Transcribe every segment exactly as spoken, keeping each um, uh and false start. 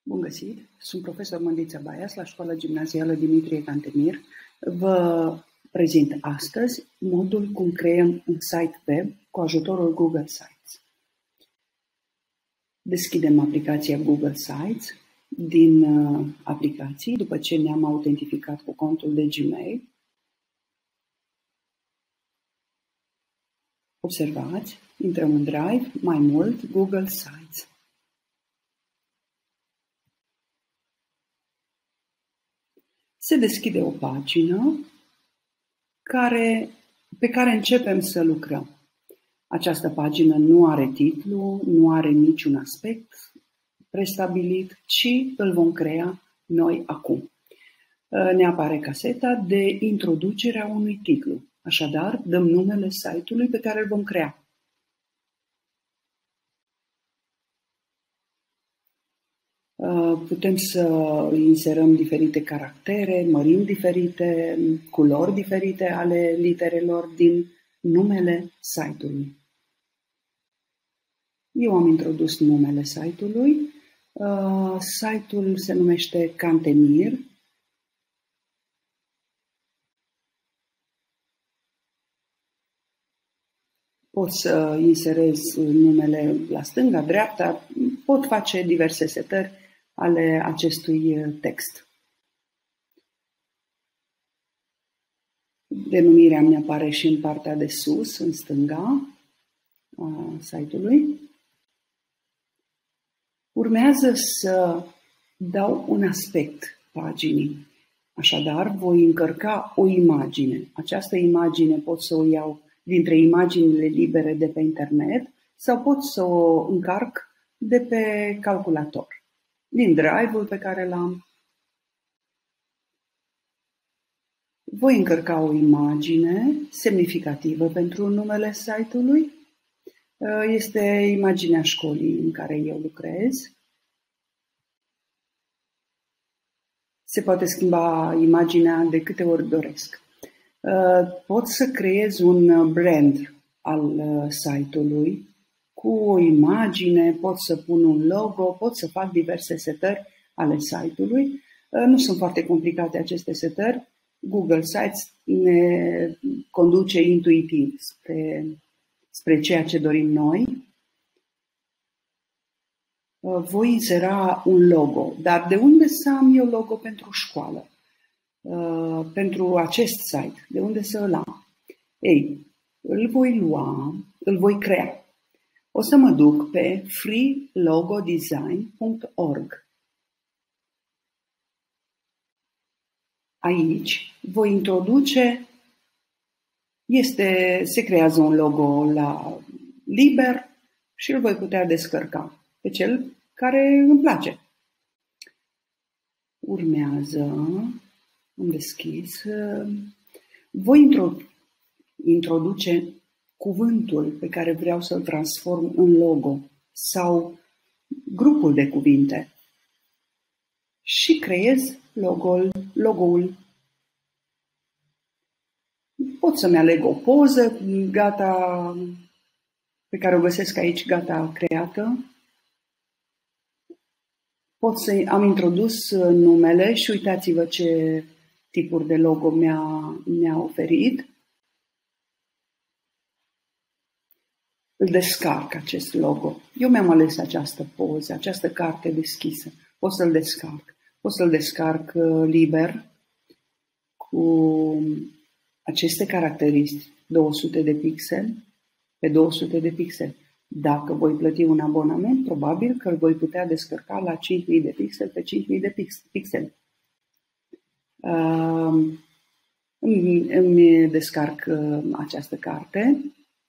Bun găsit! Sunt profesor Mândrița Baias la Școala Gimnazială Dimitrie Cantemir. Vă prezint astăzi modul cum creăm un site web cu ajutorul Google Sites. Deschidem aplicația Google Sites din aplicații după ce ne-am autentificat cu contul de Gmail. Observați, intrăm în Drive, mai mult, Google Sites. Se deschide o pagină care, pe care începem să lucrăm. Această pagină nu are titlu, nu are niciun aspect prestabilit, ci îl vom crea noi acum. Ne apare caseta de introducere a unui titlu. Așadar, dăm numele site-ului pe care îl vom crea. Putem să inserăm diferite caractere, mărimi diferite, culori diferite ale literelor din numele site-ului. Eu am introdus numele site-ului. Site-ul se numește Cantemir. Pot să inserez numele la stânga, dreapta, pot face diverse setări ale acestui text. Denumirea mi apare și în partea de sus, în stânga, a site-ului. Urmează să dau un aspect paginii. Așadar, voi încărca o imagine. Această imagine pot să o iau dintre imaginile libere de pe internet sau pot să o încarc de pe calculator, din drive-ul pe care l-am. Voi încărca o imagine semnificativă pentru numele site-ului. Este imaginea școlii în care eu lucrez. Se poate schimba imaginea de câte ori doresc. Pot să creez un brand al site-ului cu o imagine, pot să pun un logo, pot să fac diverse setări ale site-ului. Nu sunt foarte complicate aceste setări. Google Sites ne conduce intuitiv spre, spre ceea ce dorim noi. Voi insera un logo, dar de unde să am eu logo pentru școală? Pentru acest site, de unde să îl am? Ei, îl voi lua, îl voi crea. O să mă duc pe free logo design punct org. Aici voi introduce, este, se creează un logo la liber și îl voi putea descărca pe cel care îmi place. Urmează, am deschis, voi introduce cuvântul pe care vreau să-l transform în logo sau grupul de cuvinte și creez logo-ul. logo-ul. Pot să-mi aleg o poză gata, pe care o găsesc aici gata creată. Pot să am introdus numele și uitați-vă ce tipuri de logo mi-a, mi-a oferit. Îl descarc acest logo. Eu mi-am ales această poză, această carte deschisă. Pot să-l descarc. Pot să-l descarc liber cu aceste caracteristici, două sute de pixeli pe două sute de pixeli. Dacă voi plăti un abonament, probabil că îl voi putea descărca la cinci mii de pixeli pe cinci mii de pixeli. Uh, îmi, îmi descarc uh, această carte.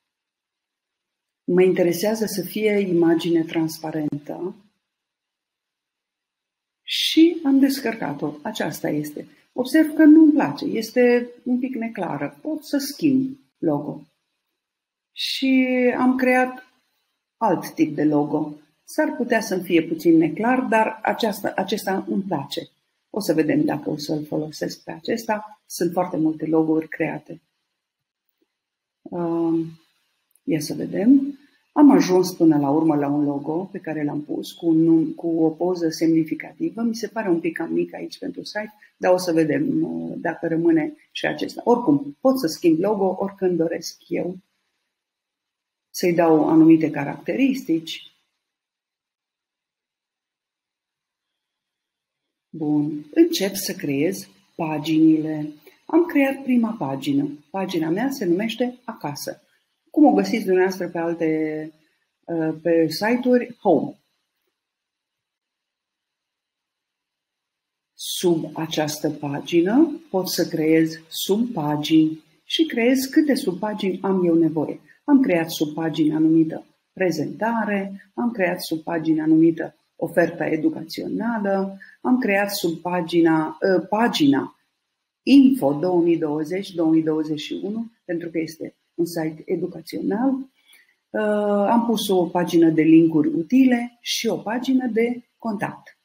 Mă interesează să fie imagine transparentă și am descărcat-o. Aceasta este. Observ că nu îmi place, este un pic neclară. Pot să schimb logo. Și am creat alt tip de logo. S-ar putea să-mi fie puțin neclar, dar aceasta, acesta îmi place. O să vedem dacă o să-l folosesc pe acesta. Sunt foarte multe logo-uri create. Uh, ia să vedem. Am Am ajuns până la urmă la un logo pe care l-am pus cu, un, cu o poză semnificativă. Mi se pare un pic cam mic aici pentru site, dar o să vedem dacă rămâne și acesta. Oricum, pot să schimb logo oricând doresc eu, să-i dau anumite caracteristici. Bun, încep să creez paginile. Am creat prima pagină. Pagina mea se numește Acasă. Cum o găsiți dumneavoastră pe alte pe site-uri? Home. Sub această pagină pot să creez subpagini și creez câte subpagini am eu nevoie. Am creat subpagina numită Prezentare, am creat subpagina numită Oferta educațională, am creat subpagina pagina Info două mii douăzeci două mii douăzeci și unu, pentru că este un site educațional. Am pus o pagină de linkuri utile și o pagină de contact.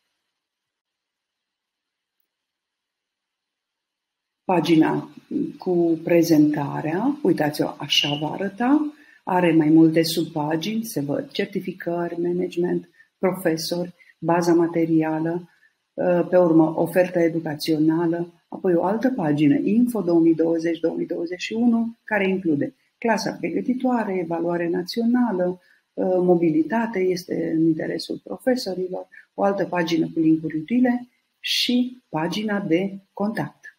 Pagina cu prezentarea, uitați-o, așa va arăta, are mai multe subpagini, se văd certificări, management, profesori, baza materială, pe urmă oferta educațională, apoi o altă pagină, Info două mii douăzeci două mii douăzeci și unu, care include clasa pregătitoare, evaluare națională, mobilitate, este în interesul profesorilor, o altă pagină cu linkuri utile și pagina de contact.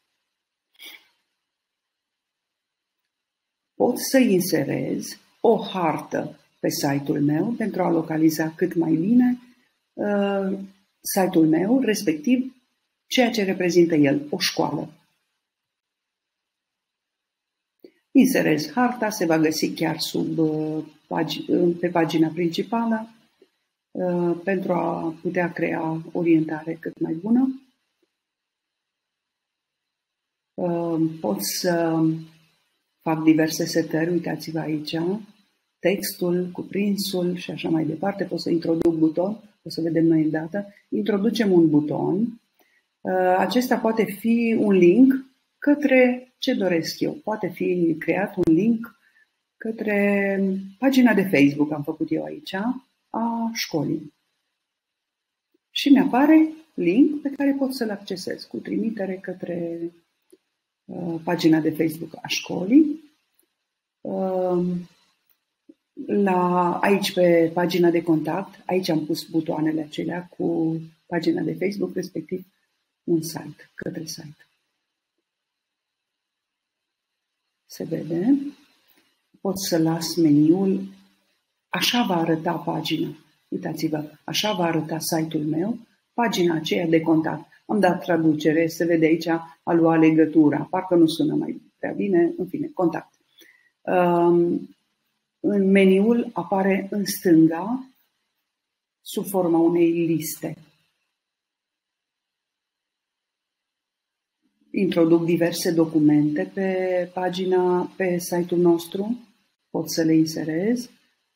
Pot să inserez o hartă pe site-ul meu pentru a localiza cât mai bine uh, site-ul meu, respectiv ceea ce reprezintă el, o școală. Inserez harta, se va găsi chiar sub, uh, pagi, uh, pe pagina principală uh, pentru a putea crea orientare cât mai bună. Uh, pot să fac diverse setări, uitați-vă aici, textul, cuprinsul și așa mai departe. Pot să introduc buton, o să vedem noi îndată. Introducem un buton. Acesta poate fi un link către ce doresc eu. Poate fi creat un link către pagina de Facebook, am făcut eu aici, a școlii. Și mi-apare link pe care pot să-l accesez cu trimitere către pagina de Facebook a școlii. La, aici pe pagina de contact, aici am pus butoanele acelea cu pagina de Facebook, respectiv un site, către site. Se vede. Pot să las meniul. Așa va arăta pagina. Uitați-vă, așa va arăta site-ul meu, pagina aceea de contact. Am dat traducere, se vede aici, a lua legătura. Parcă nu sună mai prea bine, în fine, contact. Um, în meniul apare în stânga, sub forma unei liste. Introduc diverse documente pe pagina, pe site-ul nostru. Pot să le inserez.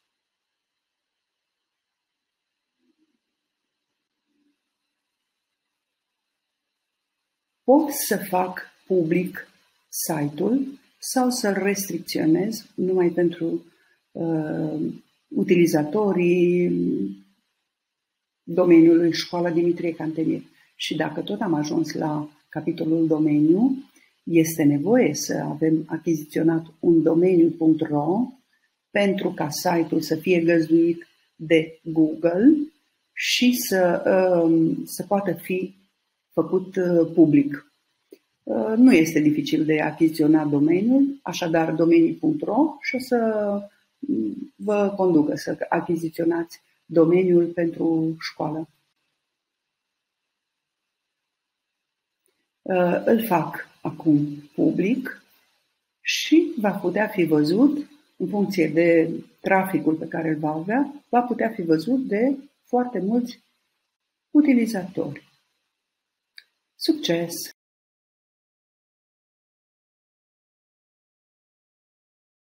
Pot să fac public site-ul sau să-l restricționez numai pentru uh, utilizatorii domeniului Școala Dimitrie Cantenier. Și dacă tot am ajuns la capitolul domeniu, este nevoie să avem achiziționat un domeniu.ro pentru ca site-ul să fie găzduit de Google și să, uh, să poată fi făcut public. Nu este dificil de achiziționat domeniul, așadar domenii punct ro și o să vă conducă să achiziționați domeniul pentru școală. Îl fac acum public și va putea fi văzut, în funcție de traficul pe care îl va avea, va putea fi văzut de foarte mulți utilizatori. Succes!